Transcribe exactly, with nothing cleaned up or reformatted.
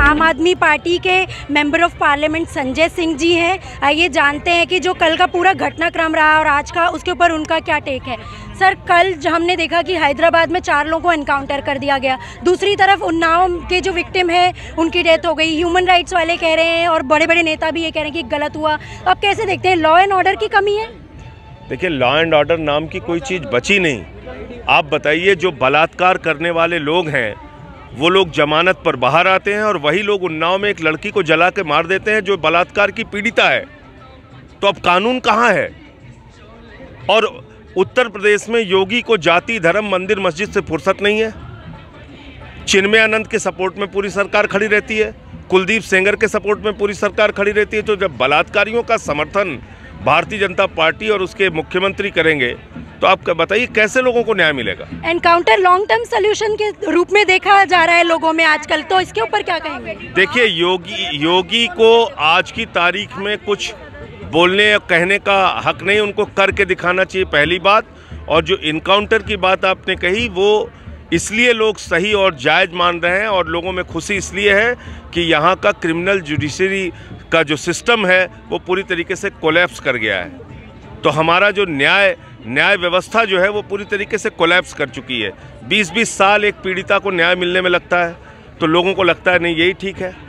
आम आदमी पार्टी के member of parliament Sanjay Singh ji हैं। आइए जानते हैं कि जो कल का पूरा घटनाक्रम रहा और आज का, उसके ऊपर उनका क्या टेक है। सर, कल हमने देखा कि हैदराबाद में चार लोगों को एनकाउंटर कर दिया गया, दूसरी तरफ उन्नाव के जो विक्टिम है उनकी डेथ हो गई। ह्यूमन राइट्स वाले कह रहे हैं और बड़े बड़े नेता भी ये कह रहे हैं कि गलत हुआ। तो आप कैसे देखते हैं, लॉ एंड ऑर्डर की कमी है? देखिए, लॉ एंड ऑर्डर नाम की कोई चीज़ बची नहीं। आप बताइए, जो बलात्कार करने वाले लोग हैं वो लोग जमानत पर बाहर आते हैं और वही लोग उन्नाव में एक लड़की को जला के मार देते हैं जो बलात्कार की पीड़िता है। तो अब कानून कहाँ है? और उत्तर प्रदेश में योगी को जाति, धर्म, मंदिर, मस्जिद से फुर्सत नहीं है। चिन्मयानंद के सपोर्ट में पूरी सरकार खड़ी रहती है, कुलदीप सेंगर के सपोर्ट में पूरी सरकार खड़ी रहती है। तो जब बलात्कारियों का समर्थन भारतीय जनता पार्टी और उसके मुख्यमंत्री करेंगे तो आप बताइए कैसे लोगों को न्याय मिलेगा? एनकाउंटर लॉन्ग टर्म सोल्यूशन के रूप में देखा जा रहा है लोगों में आजकल, तो इसके ऊपर क्या कहेंगे? देखिए, योगी योगी को आज की तारीख में कुछ बोलने या कहने का हक नहीं, उनको करके दिखाना चाहिए, पहली बात। और जो इनकाउंटर की बात आपने कही, वो इसलिए लोग सही और जायज़ मान रहे हैं और लोगों में खुशी इसलिए है कि यहाँ का क्रिमिनल जुडिशरी का जो सिस्टम है वो पूरी तरीके से कोलैप्स कर गया है। तो हमारा जो न्याय न्याय व्यवस्था जो है वो पूरी तरीके से कोलैप्स कर चुकी है। बीस बीस साल एक पीड़िता को न्याय मिलने में लगता है, तो लोगों को लगता है नहीं, यही ठीक है।